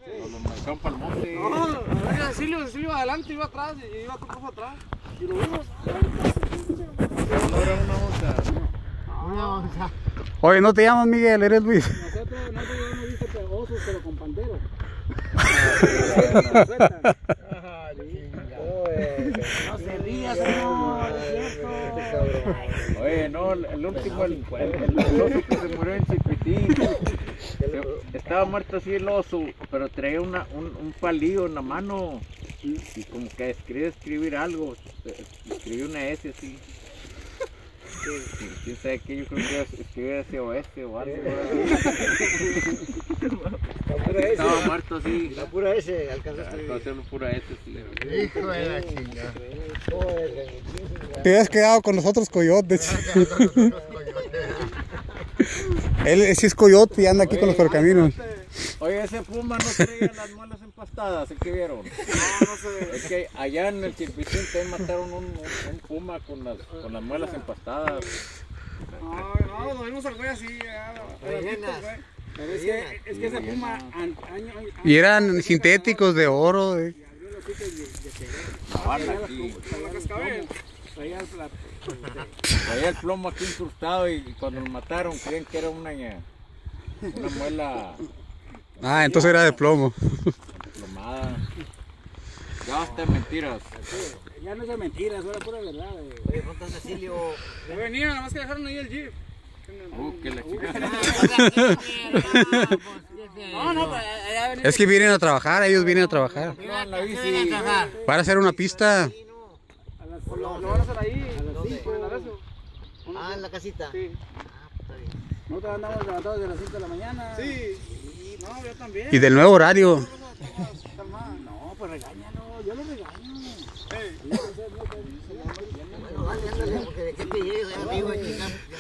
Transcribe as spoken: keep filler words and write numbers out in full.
Los marcaron para el monte. No, a ver, Cecilio, Cecilio iba adelante, iba atrás, y iba tu profe atrás. Y lo vimos. No era una onza. Una onza. Oye, ¿no te llamas Miguel? ¿Eres Luis? Nosotros, nosotros ya hemos visto osos, pero con panteros. No se ría, señor, es cierto. Oye, no, el último, el, el, el oso que se murió en Chipitín. Estaba muerto así el oso, pero traía una, un, un palillo en la mano. Y como que escribe escribir algo. Escribió una S así. ¿Quién sabe qué? Yo creo que escribir S o S o algo. Estaba muerto así. La pura S alcanzaste a escribir. Alcanzó pura S, sí. Hijo de la chingada. Te habías quedado con los otros coyotes. Él sí es coyote y anda aquí. Oye, con los correcaminos. Oye, ese puma no traía las muelas empastadas, ¿el que vieron? No, no sé. Es que allá en el Chilpitín te mataron un, un, un puma con las, con las muelas empastadas. No, no, lo vimos al güey así. Pero es que, es que ese puma año, año, y eran sintéticos de oro. Eh. Traía el plomo aquí incrustado y cuando lo mataron creen que era una, una muela. Ah, entonces era de plomo. Plomada. Ya basta de mentiras. Ya no es de mentiras, era pura verdad. Oye, pronto Cecilio. Ya venía, nada más que dejaron ahí el jeep. Uh, que la chica. No, no, pues allá venía. Es que vienen a trabajar, ellos vienen a trabajar. No, en la bici. Para hacer una pista. Lo, lo van a hacer ahí, a las cinco, Ah, en la casita. Sí. Ah, pues está bien. Nosotros andamos levantados desde las cinco de la mañana. Sí. Sí, no, yo también. Y del nuevo horario. No, pues regáñalo, yo lo regaño. Bueno, dale, ándale, porque de que te llegues, amigo, aquí.